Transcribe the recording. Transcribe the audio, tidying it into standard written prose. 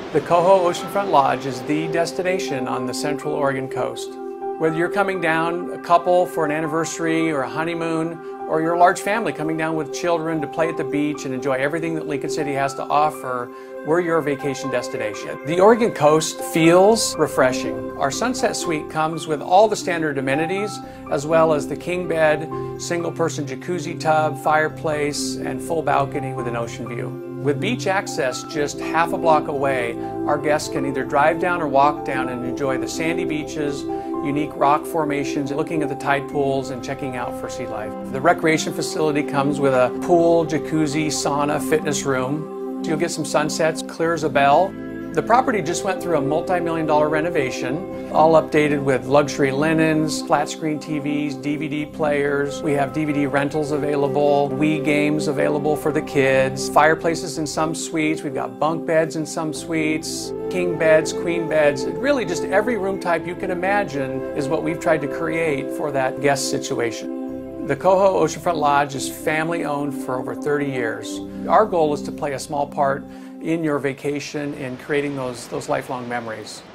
The Coho Oceanfront Lodge is the destination on the Central Oregon coast. Whether you're coming down a couple for an anniversary or a honeymoon, or you're a large family coming down with children to play at the beach and enjoy everything that Lincoln City has to offer, we're your vacation destination. The Oregon coast feels refreshing. Our Sunset Suite comes with all the standard amenities, as well as the king bed, single-person jacuzzi tub, fireplace, and full balcony with an ocean view. With beach access just half a block away, our guests can either drive down or walk down and enjoy the sandy beaches, unique rock formations, looking at the tide pools and checking out for sea life. The recreation facility comes with a pool, jacuzzi, sauna, fitness room. You'll get some sunsets, clear as a bell. The property just went through a multi-million-dollar renovation, all updated with luxury linens, flat-screen TVs, DVD players. We have DVD rentals available, Wii games available for the kids, fireplaces in some suites. We've got bunk beds in some suites, king beds, queen beds. Really just every room type you can imagine is what we've tried to create for that guest situation. The Coho Oceanfront Lodge is family-owned for over 30 years. Our goal is to play a small part in your vacation in creating those lifelong memories.